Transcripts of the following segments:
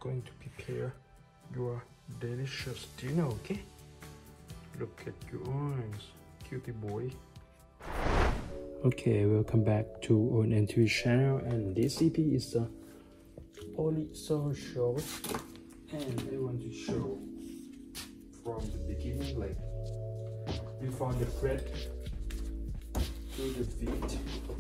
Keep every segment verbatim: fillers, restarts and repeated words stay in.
going to prepare your delicious dinner, okay? Look at your eyes, cutie boy. Okay, welcome back to our N T V channel, and this E P is a only solo show, and I want to show from the beginning, like before the bread to the feet.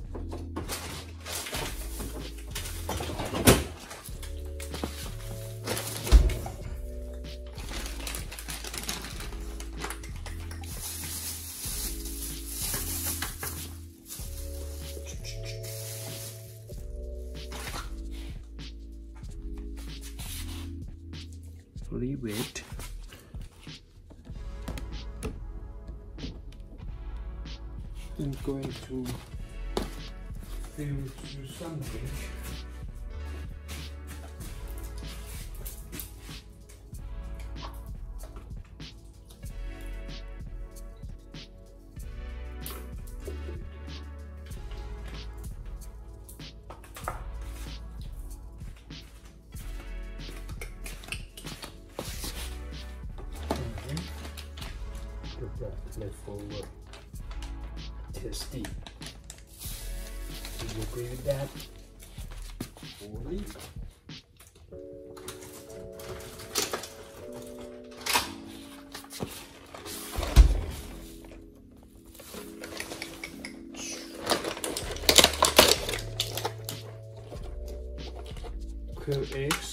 Leave it. I'm going to film you something. Leftover tasty. Do you agree with that? Holy. Quail eggs.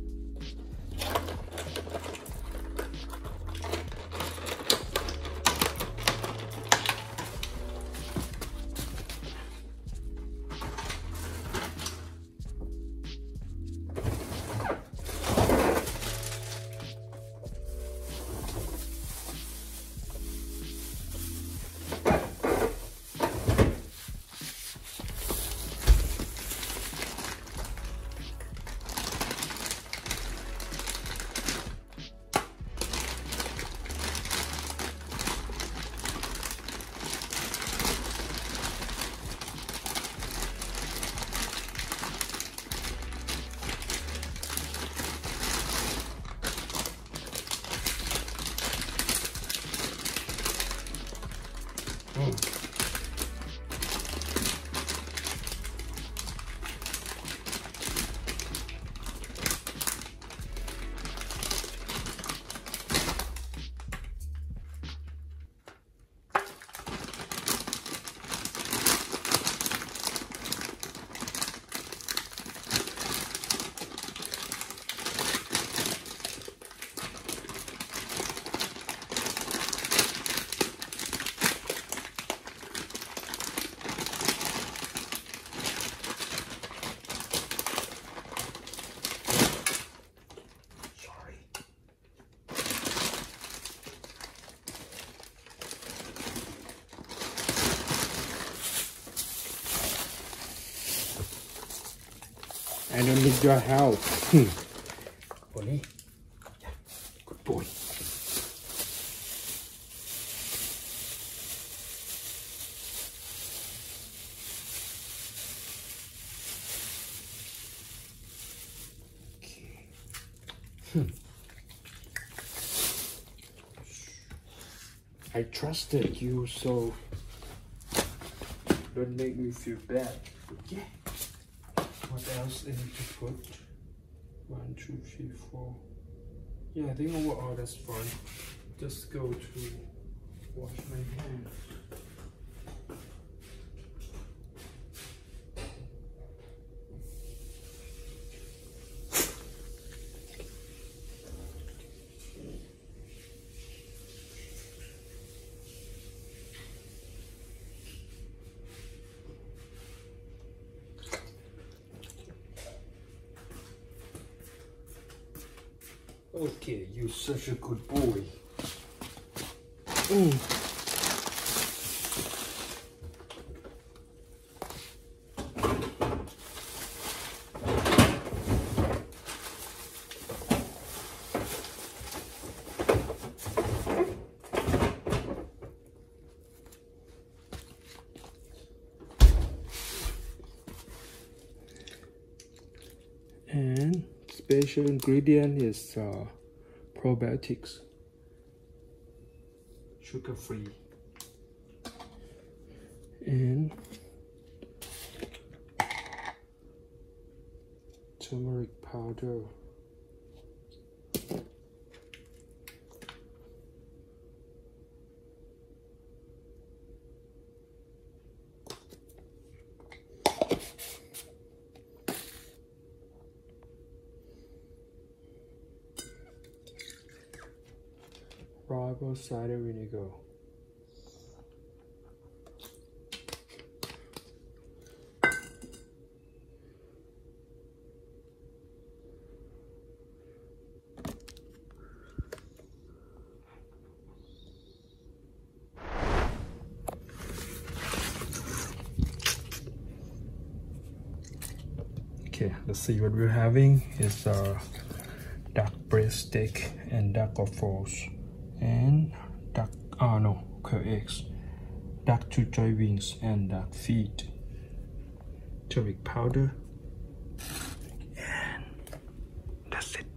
I don't need your help. Hmm. Bonnie? Yeah, good boy. Okay. Hmm. I trusted you, so don't make me feel bad. Okay. What else I need to put? One, two, three, four. Yeah, I think overall that's fine. Just go to wash my hands. Okay, you're such a good boy. Mm. special ingredient is uh, probiotics, sugar free, and turmeric powder. Raw cider vinegar. Okay, let's see what we're having is uh, duck breast steak and duck offals and duck, oh no, quail eggs, duck two joy wings and duck feet, turmeric powder, and that's it.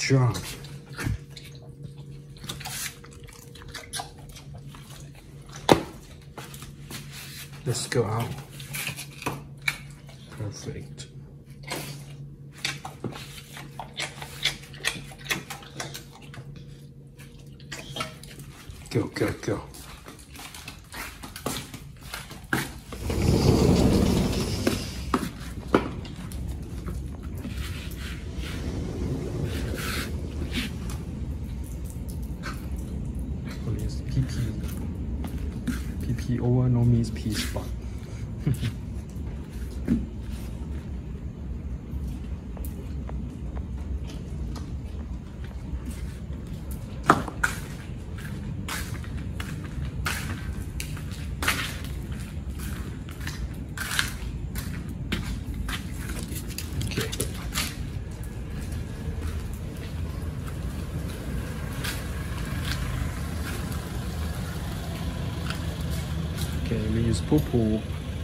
job. Let's go out. Perfect. Go, go, go. P P. P P over no means P spot. Okay, we use poo-poo.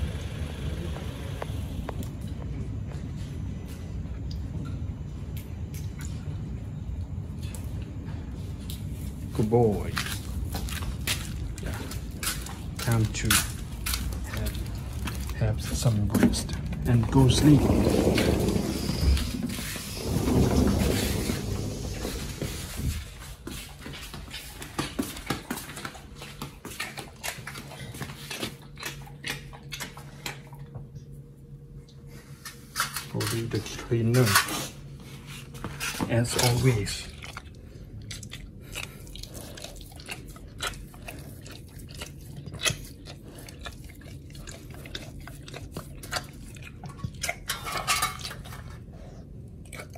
Good boy. Yeah. Time to have, have some rest and go sleep. The cleaner, as always.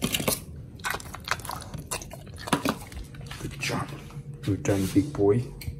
Good job. Well done, big boy.